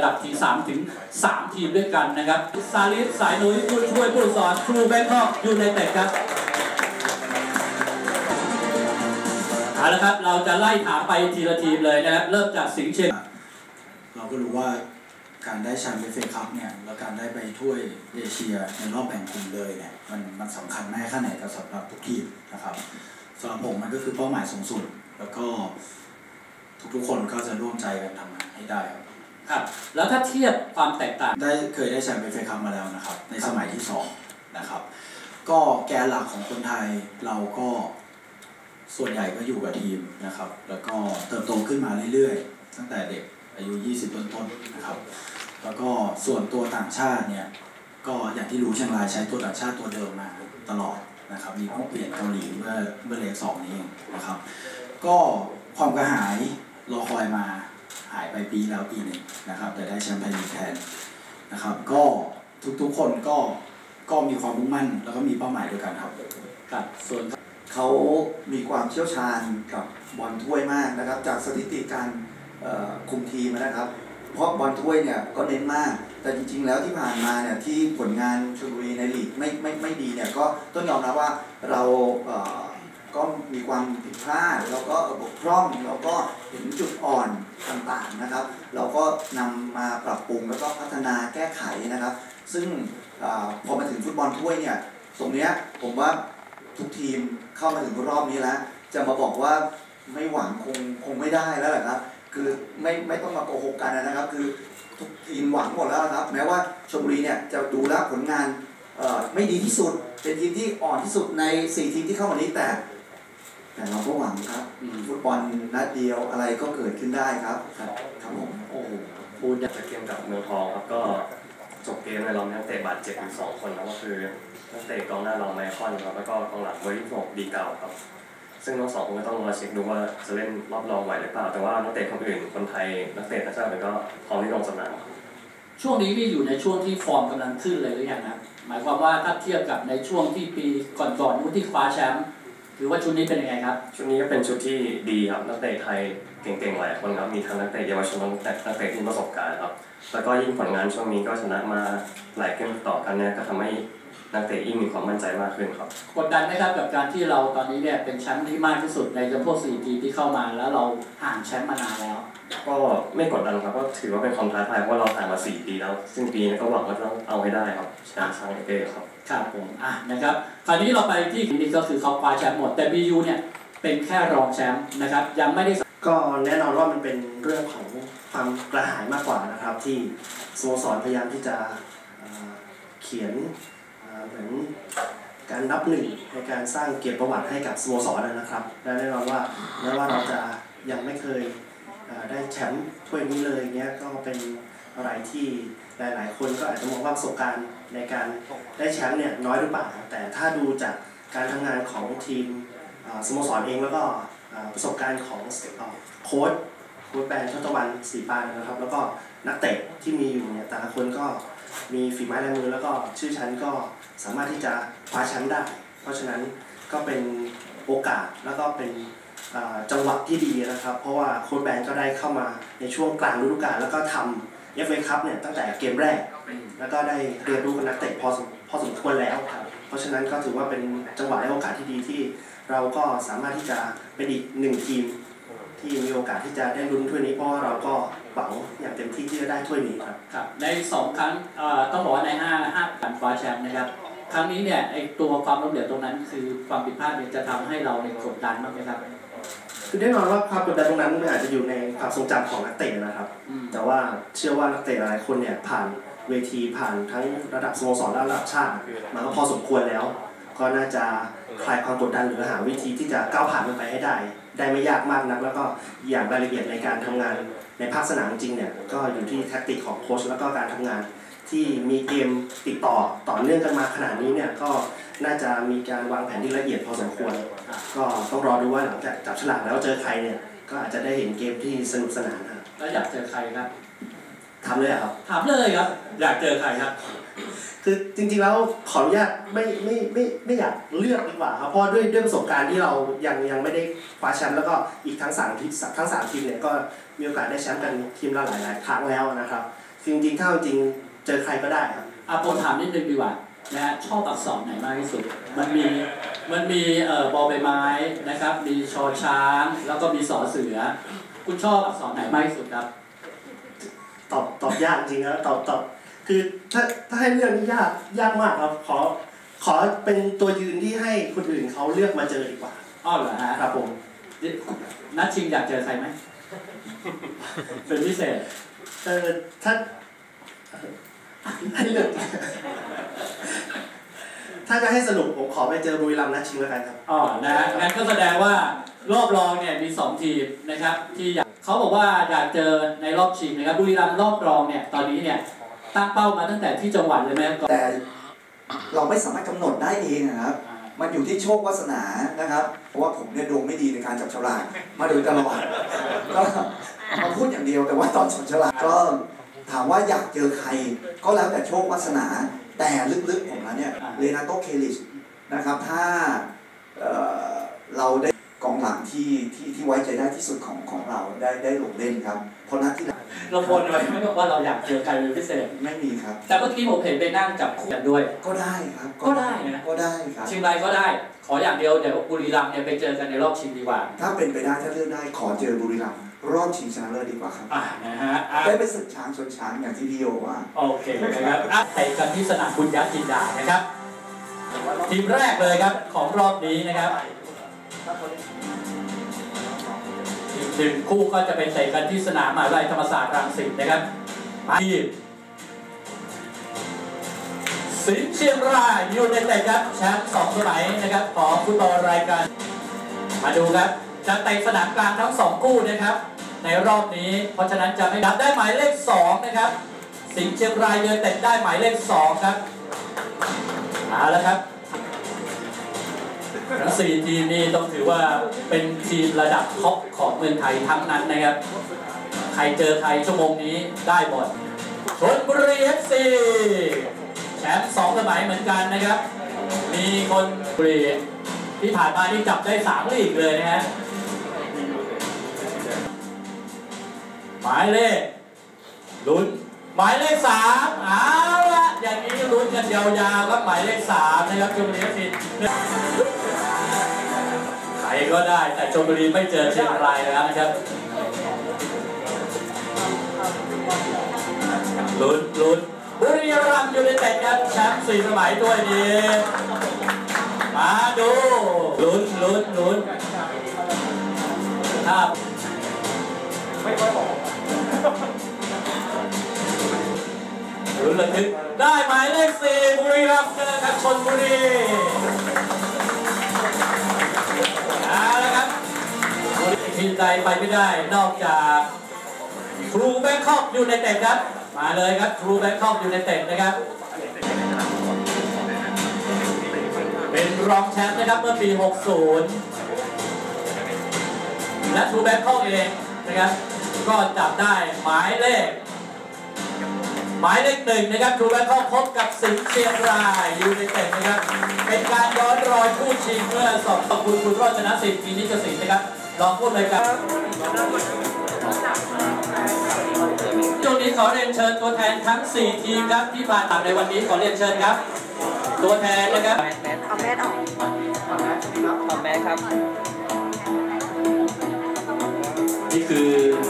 ดับที3 ถึง 3 ทีมด้วยกันนะครับซาลิสสายนุ้ยผู้ช่วยผู้สอนทรูแบงคอกยูไนเต็ดครับเอาละครับเราจะไล่ถามไปทีละทีมเลยนะครับเริ่มจากสิงห์เชียงเราก็รู้ว่าการได้แชมป์เอฟเอคัพเนี่ยและการได้ไปถ้วยเอเชียในรอบแบ่งกลุ่มเลยเนี่ยมันสำคัญมากแค่ไหนกับสำหรับทุกทีมนะครับสำหรับผมมันก็คือเป้าหมายสูงสุดแล้วก็ทุกคนก็จะร่วมใจกันทำงานให้ได้ครับแล้วถ้าเทียบความแตกต่างเคยได้แชมป์เอฟเอคัพมาแล้วนะครับในสมัยที่2นะครับก็แกนหลักของคนไทยเราก็ส่วนใหญ่ก็อยู่กับทีมนะครับแล้วก็เติบโตขึ้นมาเรื่อยๆตั้งแต่เด็กอายุ20ต้นๆนะครับแล้วก็ส่วนตัวต่างชาติเนี่ยก็อย่างที่รู้เชียงรายใช้ตัวต่างชาติตัวเดิมมาตลอดนะครับมีผู้เปลี่ยนเกาหลีเมื่อเลข2นี้เองนะครับก็ความกระหายรอคอยมาหายไปปีแล้วปีหนึ่งนะครับแต่ได้แชมป์ไทยลีกแทนนะครับก็ทุกคนก็มีความมุ่งมั่นแล้วก็มีเป้าหมายเดียวกันครับส่วนเขามีความเชี่ยวชาญกับบอลถ้วยมากนะครับจากสถิติการคุมทีมนะครับเพราะบอลถ้วยเนี่ยก็เน้นมากแต่จริงๆแล้วที่ผ่านมาเนี่ยที่ผลงานชลบุรีในลีกไม่ดีเนี่ยก็ต้องยอมรับว่าเราก็มีความผิดพลาดแล้วก็บกพร่องแล้วก็เห็นจุดอ่อนต่างๆนะครับเราก็นำมาปรับปรุงแล้วก็พัฒนาแก้ไขนะครับซึ่งพอมาถึงฟุตบอลถ้วยเนี่ยตรงนี้ผมว่าทุกทีมเข้ามาถึงรอบนี้แล้วจะมาบอกว่าไม่หวังคงไม่ได้แล้วแหละครับคือไม่ต้องมาโกหกกันนะครับคือทุกทีมหวังหมดแล้วครับแม้ว่าชลบุรีเนี่ยจะดูแล้วผลงานไม่ดีที่สุดเป็นทีมที่อ่อนที่สุดใน4 ทีมที่เข้ามานี้แต่เราก็หวังครับฟุตบอลนัดเดียวอะไรก็เกิดขึ้นได้ครับครับผมพูดจากเกมกับเมืองทองครับก็จบเกมในเรานักเตะบาดเจ็บอยู่2 คนแล้วก็คือนักเตะกองหน้าเราไมคอนครับแล้วก็กองหลังเบอร์26ดีเก่าครับซึ่งทั้ง2 คนก็ต้องรอเช็คดูว่าจะเล่นรอบรองไหวหรือเปล่าแต่ว่านักเตะคนอื่นคนไทยนักเตะต่างชาติก็พร้อมที่ลงสนามช่วงนี้นี่อยู่ในช่วงที่ฟอร์มกำลังขึ้นเลยหรือยังนะหมายความว่าถ้าเทียบกับในช่วงที่ปีก่อนๆนู้นที่คว้าแชมป์หรือว่าชุดนี้เป็นยังไงครับชุดนี้ก็เป็นชุดที่ดีครับนักเตะไทยเก่งๆหลายคนครับมีทั้งนักเตะเยาวชนนักเตะที่มีประสบการณ์ครับแล้วก็ยิ่งผลงานช่วงนี้ก็ชนะมาหลายเกมต่อกันเนี่ยก็ทำให้นักเตะยิ่งมีความมั่นใจมากขึ้นครับกดดันไหมครับกับการที่เราตอนนี้เนี่ยเป็นแชมป์ที่มากที่สุดในจำพวก4 ทีมที่เข้ามาแล้วเราห่างแชมป์มานานแล้วก็ไม่กดดันครับก็ถือว่าเป็นความท้าทายเพราะเราห่างมา4 ปีแล้วซึ่งปีนี้ก็หวังว่าต้องเอาให้ได้ครับแชมป์เอครับครับผมนะครับคราวนี้เราไปที่นี่ก็คือเขาคว้าแชมป์หมดแต่ BU เนี่ยเป็นแค่รองแชมป์นะครับยังไม่ได้ก็แน่นอนว่ามันเป็นเรื่องของความกระหายมากกว่านะครับที่สโมสรพยายามที่จะเขียนเหมือนการนับหนึ่งในการสร้างเกียรติประวัติให้กับสโมสรนะครับและแน่นอนว่าแม้ว่าเราจะยังไม่เคยได้แชมป์ถ้วยนี้เลยเนี้ยก็เป็นอะไรที่หลายๆคนก็อาจจะมองว่าประสบการณ์ในการได้แชมป์เนี่ยน้อยหรือเปล่าแต่ถ้าดูจากการทำงานของทีมสโมสรเองแล้วก็ประสบการณ์ของโค้ชแบรนด์ทศวรรณศรีปานนะครับแล้วก็นักเตะที่มีอยู่เนี่ยแต่ละคนก็มีฝีไม้ลายมือแล้วก็ชื่อชั้นก็สามารถที่จะคว้าแชมป์ได้เพราะฉะนั้นก็เป็นโอกาสแล้วก็เป็นจังหวะที่ดีนะครับเพราะว่าโค้ชแบรนด์ก็ได้เข้ามาในช่วงกลางฤดูกาลแล้วก็ทำFA Cup เนี่ยตั้งแต่เกมแรกแล้วก็ได้เรียนรู้กับนักเตะพอสมควรแล้วเพราะฉะนั้นก็ถือว่าเป็นจังหวะและโอกาสที่ดีที่เราก็สามารถที่จะเป็นอีก1 ทีมที่มีโอกาสที่จะได้ลุ้นถ้วยนี้เพราะเราก็หวังอย่างเต็มที่ที่จะได้ถ้วยนี้ครับใน2 ครั้งต้องบอกว่าใน5การคว้าแชมป์นะครับครั้งนี้เนี่ยไอตัวความล้มเหลวตรงนั้นคือความผิดพลาดจะทำให้เราในกดดันมากไหมครับคือแน่นอนว่าความกดดันตรงนั้นอาจจะอยู่ในความทรงจำของนักเตะนะครับแต่ว่าเชื่อว่านักเตะหลายคนเนี่ยผ่านเวทีผ่านทั้งระดับสโมสรและระดับชาติมาก็พอสมควรแล้วก็น่าจะคลายความกดดันหรือหาวิธีที่จะก้าวผ่านมันไปให้ได้ไม่ยากมากนักแล้วก็อย่างรายละเอียดในการทำงานในภาคสนามจริงเนี่ยก็อยู่ที่แทคติกของโค้ชแล้วก็การทำงานที่มีเกมติดต่อเนื่องกันมาขนาดนี้เนี่ยก็น่าจะมีการวางแผนที่ละเอียดพอสมควรก็ต้องรอดูว่าหลังจากจับฉลากแล้วเจอใครเนี่ยก็อาจจะได้เห็นเกมที่สนุกสนานแล้วอยากเจอใครครับถามเลยครับถามเลยครับอยากเจอใครครับคือจริงๆแล้วขออนุญาตไม่อยากเลือกดีกว่าครับเพราะด้วยประสบการณ์ที่เรายังไม่ได้คว้าแชมป์แล้วก็อีกทั้ง3 ทีมเนี่ยก็มีโอกาสได้แชมป์กันทีมละหลายครั้งแล้วนะครับจริงๆถ้าจริงเจอใครก็ได้ครับผมถามนิดนึงดีกว่านะฮะชอบอักษรไหนมากที่สุดมันมีบอใบไม้นะครับมีชอช้างแล้วก็มีสอเสือคุณชอบอักษรไหนมากที่สุดครับตอบยากจริงนะตอบคือถ้าให้เลือกนี่ยากมากครับขอเป็นตัวยืนที่ให้คนอื่นเขาเลือกมาเจอดีกว่าเหรอฮะครับผมนัดชิงอยากเจอใครไหมเป็นพิเศษถ้าให้เลือกถ้าจะให้สรุปผมขอไปเจอบุรีรัมย์นัดชิงแล้วกันครับนะฮะงั้นก็แสดงว่ารอบรองเนี่ยมี2ทีมนะครับที่เขาบอกว่าอยากเจอในรอบชิงนะครับบุรีรัมย์รอบรองเนี่ยตอนนี้เนี่ยตั้งเป้ามาตั้งแต่ที่จังหวัดเลยไหมแต่เราไม่สามารถกำหนดได้เองนะครับมันอยู่ที่โชควาสนานะครับเพราะว่าผมเนี่ยดวงไม่ดีในการจับฉลากมาโดยตลอดก็มาพูดอย่างเดียวแต่ว่าตอนจับฉลากก็ถามว่าอยากเจอใครก็แล้วแต่โชควาสนาแต่ลึกๆผมแล้วเนี่ยเลนาโตเคลิชนะครับถ้าเราได้กองหลังที่ไว้ใจได้ที่สุดของเราได้ลงเล่นครับเพราะนัดที่เราโพลไว้ไม่บอกว่าเราอยากเจอใครเป็นพิเศษไม่มีครับแต่เมื่อกี้ผมเห็นไปนั่งจับคู่กันด้วยก็ได้ครับก็ได้นะก็ได้ครับเชียงรายก็ได้ขออย่างเดียวเดี๋ยวบุรีรัมย์เนี่ยไปเจอกันในรอบชิงดีกว่าถ้าเป็นไปได้ถ้าเลือกได้ขอเจอบุรีรัมย์รอบชิงชนะเลิศดีกว่าครับนะฮะได้ไปศึกช้างชนช้างอย่างที่พี่โยว่าโอเคนะครับไปกันที่สนามบุญญาจินดานะครับทีมแรกเลยครับของรอบนี้นะครับทีมคู่ก็จะไปเตะกันที่สนามมหาวิทยาลัยธรรมศาสตร์รังสิตนะครับทีมสิงห์เชียงรายยูไนเต็ดครับแชมป์2 สมัยนะครับของฟุตบอลรายการมาดูครับจะเตะสนามกลางทั้ง2 คู่นะครับในรอบนี้เพราะฉะนั้นจะไม่ดับได้หมายเลข2นะครับสิงห์เชียงรายยูไนเต็ดได้หมายเลข2ครับเอาละครับทั้ง4 ทีมนี้ต้องถือว่าเป็นทีมระดับท็อปของเมืองไทยทั้งนั้นนะครับใครเจอใครชั่วโมงนี้ได้หมดชลบุรี FC แชมป์2 สมัยเหมือนกันนะครับมีคนบุรีที่ผ่านมาที่จับได้3 ลีกเลยนะฮะหมายเลขลุ้นหมายเลข3เอาละอย่างนี้ลุ้นกันยาวๆครับหมายเลข3นะครับชลบุรี FC ใครก็ได้แต่ชลบุรีไม่เจอเชียงรายแล้วนะครับลุ้นบุรีรัมย์ยูไนเต็ดครับแชมป์4 สมัยด้วยดีมาดูลุ้นครับไม่ค่อยบอกลุ้นระทึกได้หมายเลข4บุรีรัมย์นะครับชลบุรีแล้วครับทีมใดไปไม่ได้นอกจากทรูแบงคอกยูไนเต็ดครับมาเลยครับทรูแบงคอกยูไนเต็ดนะครับเป็นรองแชมป์นะครับเมื่อปี 60 และทรูแบงคอกเองนะครับก็จับได้หมายเลข 1นะครับทรูแบงคอกพบกับสิงห์เชียงรายยูไนเต็ดนะครับเป็นการย้อนรอยคู่ชิงเมื่อ2 ต่อคุณรอดชนะสิทธิ์ปีนี้กสิทธิ์นะครับลองพูดเลยครับช่วงนี้ขอเรียนเชิญตัวแทนทั้ง4 ทีมครับที่มาตัดในวันนี้ขอเรียนเชิญครับตัวแทนนะครับเอาแมสออกเอาแมสครับนี่คือ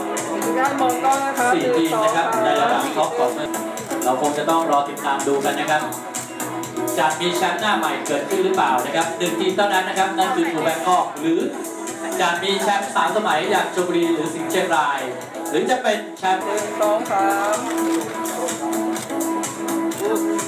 4 ทีมนะครับในระดับท็อปของเราคงจะต้องรอติดตามดูกันนะครับจะมีแชมป์หน้าใหม่เกิดขึ้นหรือเปล่านะครับ1 ทีมเท่านั้นนะครับนั่นคือทรูแบงคอกหรือจะมีแชมป์3 สมัยอย่างชลบุรีหรือสิงห์เชียงรายหรือจะเป็นแชมป์ 1 2 3